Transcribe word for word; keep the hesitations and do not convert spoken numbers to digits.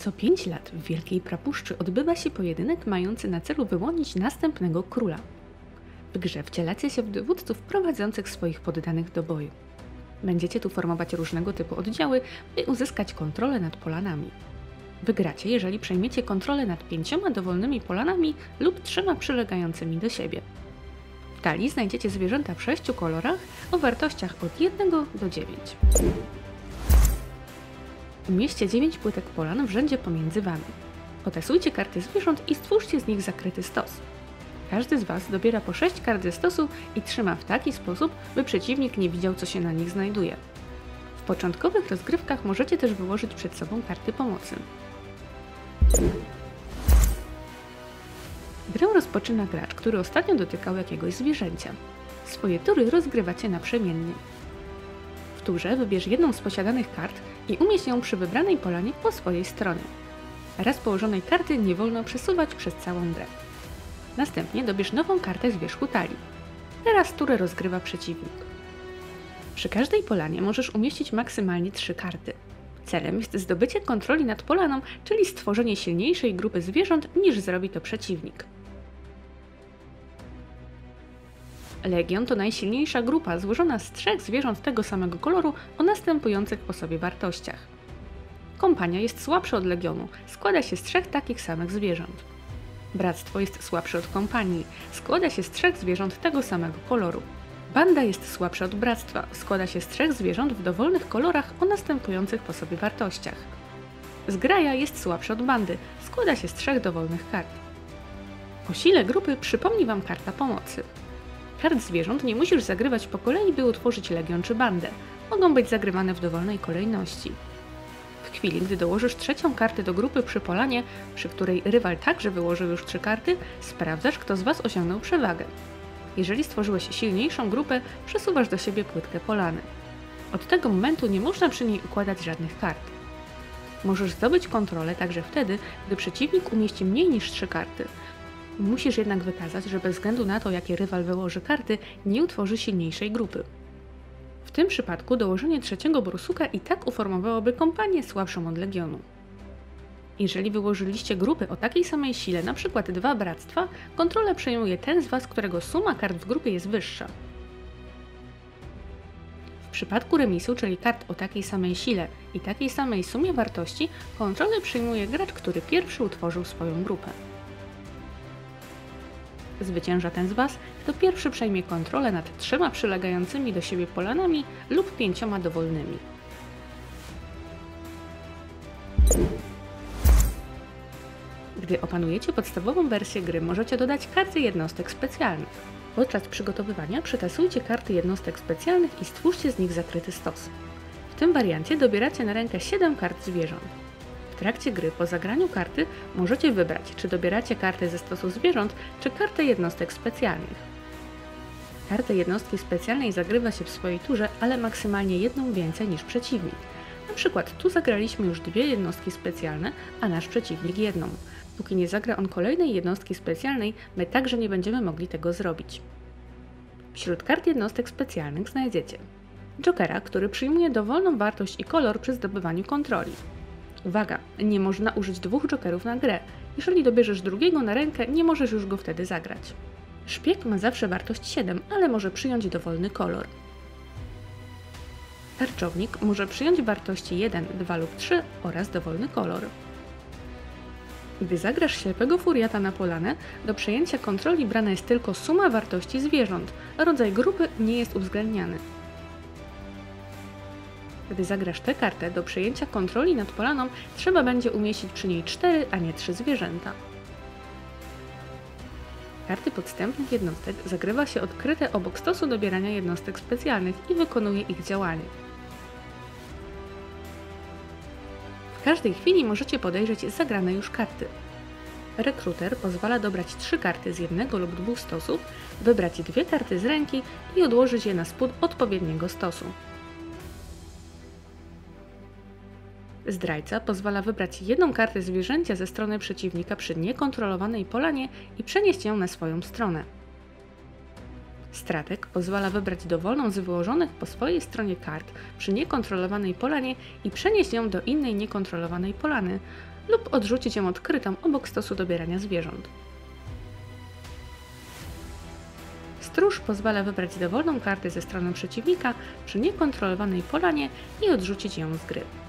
Co pięć lat w Wielkiej Prapuszczy odbywa się pojedynek mający na celu wyłonić następnego króla. W grze wcielacie się w dowódców prowadzących swoich poddanych do boju. Będziecie tu formować różnego typu oddziały, by uzyskać kontrolę nad polanami. Wygracie, jeżeli przejmiecie kontrolę nad pięcioma dowolnymi polanami lub trzema przylegającymi do siebie. W talii znajdziecie zwierzęta w sześciu kolorach o wartościach od jednego do dziewięciu. Umieśćcie dziewięć płytek polan w rzędzie pomiędzy Wami. Potasujcie karty zwierząt i stwórzcie z nich zakryty stos. Każdy z Was dobiera po sześć kart ze stosu i trzyma w taki sposób, by przeciwnik nie widział, co się na nich znajduje. W początkowych rozgrywkach możecie też wyłożyć przed sobą karty pomocy. Grę rozpoczyna gracz, który ostatnio dotykał jakiegoś zwierzęcia. Swoje tury rozgrywacie naprzemiennie. W turze wybierz jedną z posiadanych kart i umieść ją przy wybranej polanie po swojej stronie. Raz położonej karty nie wolno przesuwać przez całą grę. Następnie dobierz nową kartę z wierzchu talii. Teraz turę rozgrywa przeciwnik. Przy każdej polanie możesz umieścić maksymalnie trzy karty. Celem jest zdobycie kontroli nad polaną, czyli stworzenie silniejszej grupy zwierząt niż zrobi to przeciwnik. Legion to najsilniejsza grupa złożona z trzech zwierząt tego samego koloru o następujących po sobie wartościach. Kompania jest słabsza od Legionu, składa się z trzech takich samych zwierząt. Bractwo jest słabsze od kompanii, składa się z trzech zwierząt tego samego koloru. Banda jest słabsza od bractwa, składa się z trzech zwierząt w dowolnych kolorach o następujących po sobie wartościach. Zgraja jest słabsza od bandy, składa się z trzech dowolnych kart. O sile grupy przypomni Wam karta pomocy. Kart zwierząt nie musisz zagrywać po kolei, by utworzyć legion czy bandę. Mogą być zagrywane w dowolnej kolejności. W chwili, gdy dołożysz trzecią kartę do grupy przy polanie, przy której rywal także wyłożył już trzy karty, sprawdzasz, kto z Was osiągnął przewagę. Jeżeli stworzyłeś silniejszą grupę, przesuwasz do siebie płytkę polany. Od tego momentu nie można przy niej układać żadnych kart. Możesz zdobyć kontrolę także wtedy, gdy przeciwnik umieści mniej niż trzy karty. Musisz jednak wykazać, że bez względu na to, jakie rywal wyłoży karty, nie utworzy silniejszej grupy. W tym przypadku dołożenie trzeciego borsuka i tak uformowałoby kompanię słabszą od Legionu. Jeżeli wyłożyliście grupy o takiej samej sile, np. dwa bractwa, kontrolę przejmuje ten z Was, którego suma kart w grupie jest wyższa. W przypadku remisu, czyli kart o takiej samej sile i takiej samej sumie wartości, kontrolę przyjmuje gracz, który pierwszy utworzył swoją grupę. Zwycięża ten z Was, kto pierwszy przejmie kontrolę nad trzema przylegającymi do siebie polanami lub pięcioma dowolnymi. Gdy opanujecie podstawową wersję gry, możecie dodać karty jednostek specjalnych. Podczas przygotowywania przetasujcie karty jednostek specjalnych i stwórzcie z nich zakryty stos. W tym wariancie dobieracie na rękę siedem kart zwierząt. W trakcie gry po zagraniu karty możecie wybrać, czy dobieracie kartę ze stosu zwierząt, czy kartę jednostek specjalnych. Kartę jednostki specjalnej zagrywa się w swojej turze, ale maksymalnie jedną więcej niż przeciwnik. Na przykład tu zagraliśmy już dwie jednostki specjalne, a nasz przeciwnik jedną. Póki nie zagra on kolejnej jednostki specjalnej, my także nie będziemy mogli tego zrobić. Wśród kart jednostek specjalnych znajdziecie Jokera, który przyjmuje dowolną wartość i kolor przy zdobywaniu kontroli. Uwaga, nie można użyć dwóch jokerów na grę. Jeżeli dobierzesz drugiego na rękę, nie możesz już go wtedy zagrać. Szpieg ma zawsze wartość siedem, ale może przyjąć dowolny kolor. Tarczownik może przyjąć wartości jeden, dwa lub trzy oraz dowolny kolor. Gdy zagrasz ślepego furiata na polanę, do przejęcia kontroli brana jest tylko suma wartości zwierząt, a rodzaj grupy nie jest uwzględniany. Gdy zagrasz tę kartę, do przejęcia kontroli nad polaną trzeba będzie umieścić przy niej cztery, a nie trzy zwierzęta. Karty podstępnych jednostek zagrywa się odkryte obok stosu dobierania jednostek specjalnych i wykonuje ich działanie. W każdej chwili możecie podejrzeć zagrane już karty. Rekruter pozwala dobrać trzy karty z jednego lub dwóch stosów, wybrać dwie karty z ręki i odłożyć je na spód odpowiedniego stosu. Zdrajca pozwala wybrać jedną kartę zwierzęcia ze strony przeciwnika przy niekontrolowanej polanie i przenieść ją na swoją stronę. Strateg pozwala wybrać dowolną z wyłożonych po swojej stronie kart przy niekontrolowanej polanie i przenieść ją do innej niekontrolowanej polany lub odrzucić ją odkrytą obok stosu dobierania zwierząt. Stróż pozwala wybrać dowolną kartę ze strony przeciwnika przy niekontrolowanej polanie i odrzucić ją z gry.